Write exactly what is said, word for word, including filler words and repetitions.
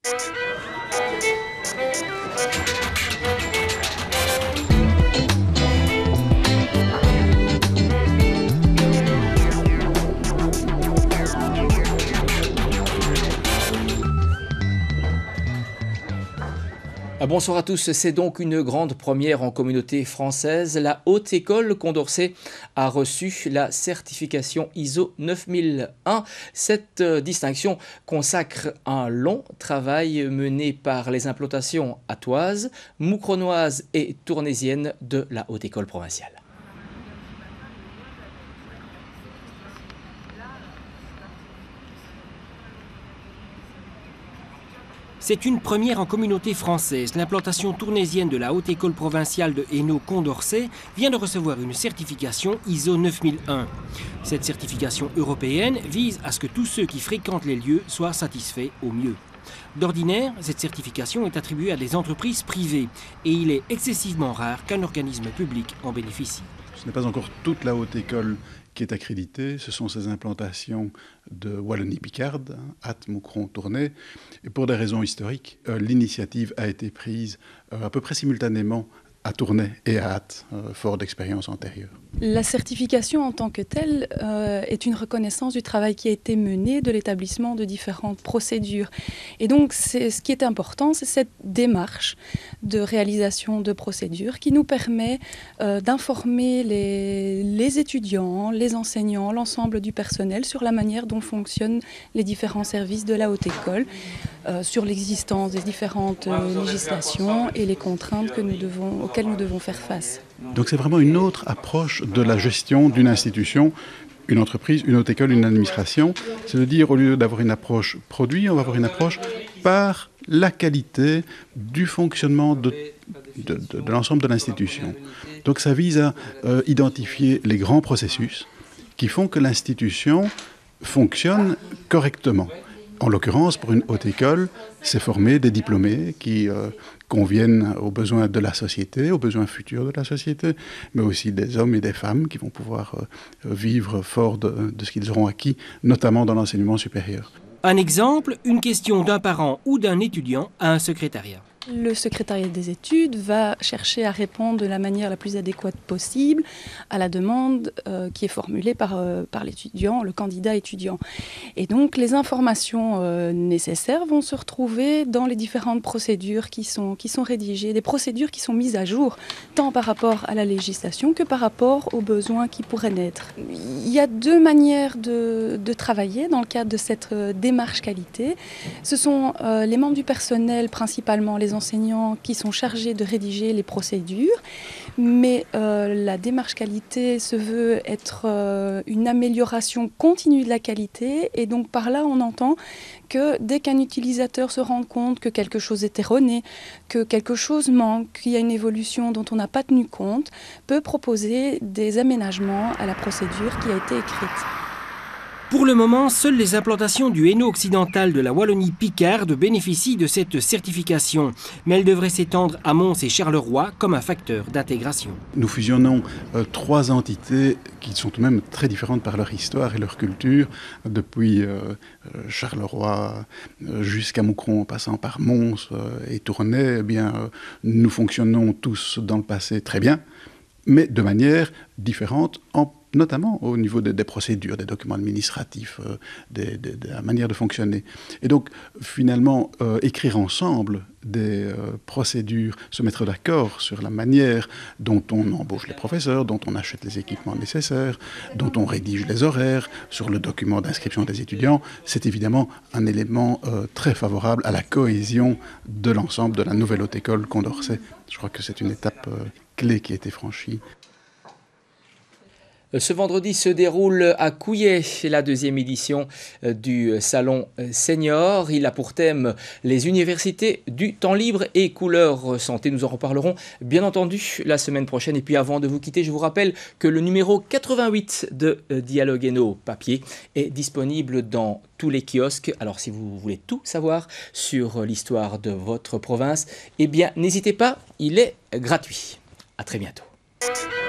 Bonsoir à tous, c'est donc une grande première en communauté française. La Haute École Condorcet a reçu la certification I S O neuf mille un. Cette distinction consacre un long travail mené par les implantations attoises, moucronoises et tournaisiennes de la Haute École provinciale. C'est une première en communauté française. L'implantation tournaisienne de la Haute École provinciale de Hainaut-Condorcet vient de recevoir une certification I S O neuf mille un. Cette certification européenne vise à ce que tous ceux qui fréquentent les lieux soient satisfaits au mieux. D'ordinaire, cette certification est attribuée à des entreprises privées et il est excessivement rare qu'un organisme public en bénéficie. Ce n'est pas encore toute la Haute École qui est accréditée, ce sont ces implantations de Wallonie-Picarde, hein, Ath, Moucron, Tournai. Et pour des raisons historiques, euh, l'initiative a été prise euh, à peu près simultanément à Tournai et à Ath, euh, fort d'expérience antérieure. La certification en tant que telle euh, est une reconnaissance du travail qui a été mené, de l'établissement de différentes procédures. Et donc, c'est, ce qui est important, c'est cette démarche de réalisation de procédures qui nous permet euh, d'informer les, les étudiants, les enseignants, l'ensemble du personnel sur la manière dont fonctionnent les différents services de la Haute École, euh, sur l'existence des différentes euh, législations et les contraintes que nous devons, auxquelles nous devons faire face. Donc c'est vraiment une autre approche de la gestion d'une institution, une entreprise, une haute école, une administration. C'est de dire, au lieu d'avoir une approche produit, on va avoir une approche par la qualité du fonctionnement de, de, de, de l'ensemble de l'institution. Donc ça vise à euh, identifier les grands processus qui font que l'institution fonctionne correctement. En l'occurrence, pour une haute école, c'est former des diplômés qui euh, conviennent aux besoins de la société, aux besoins futurs de la société, mais aussi des hommes et des femmes qui vont pouvoir euh, vivre fort de, de ce qu'ils auront acquis, notamment dans l'enseignement supérieur. Un exemple, une question d'un parent ou d'un étudiant à un secrétariat. Le secrétariat des études va chercher à répondre de la manière la plus adéquate possible à la demande euh, qui est formulée par, euh, par l'étudiant, le candidat étudiant. Et donc les informations euh, nécessaires vont se retrouver dans les différentes procédures qui sont, qui sont rédigées, des procédures qui sont mises à jour, tant par rapport à la législation que par rapport aux besoins qui pourraient naître. Il y a deux manières de, de travailler dans le cadre de cette euh, démarche qualité. Ce sont euh, les membres du personnel, principalement les enseignants qui sont chargés de rédiger les procédures, mais euh, la démarche qualité se veut être euh, une amélioration continue de la qualité, et donc par là on entend que dès qu'un utilisateur se rend compte que quelque chose est erroné, que quelque chose manque, qu'il y a une évolution dont on n'a pas tenu compte, peut proposer des aménagements à la procédure qui a été écrite. Pour le moment, seules les implantations du Hainaut occidental de la Wallonie-Picarde bénéficient de cette certification, mais elle devrait s'étendre à Mons et Charleroi comme un facteur d'intégration. Nous fusionnons euh, trois entités qui sont tout de même très différentes par leur histoire et leur culture, depuis euh, Charleroi euh, jusqu'à Moucron, en passant par Mons euh, et Tournai. Eh bien, euh, nous fonctionnons tous dans le passé très bien, mais de manière différente, en notamment au niveau des, des procédures, des documents administratifs, euh, des, des, de la manière de fonctionner. Et donc, finalement, euh, écrire ensemble des euh, procédures, se mettre d'accord sur la manière dont on embauche les professeurs, dont on achète les équipements nécessaires, dont on rédige les horaires, sur le document d'inscription des étudiants, c'est évidemment un élément euh, très favorable à la cohésion de l'ensemble de la nouvelle haute école Condorcet. Je crois que c'est une étape euh, clé qui a été franchie. Ce vendredi se déroule à Couillet la deuxième édition du Salon Senior. Il a pour thème les universités du temps libre et couleur santé. Nous en reparlerons bien entendu la semaine prochaine. Et puis avant de vous quitter, je vous rappelle que le numéro quatre-vingt-huit de Dialogue Hainaut papier est disponible dans tous les kiosques. Alors si vous voulez tout savoir sur l'histoire de votre province, eh bien n'hésitez pas, il est gratuit. À très bientôt.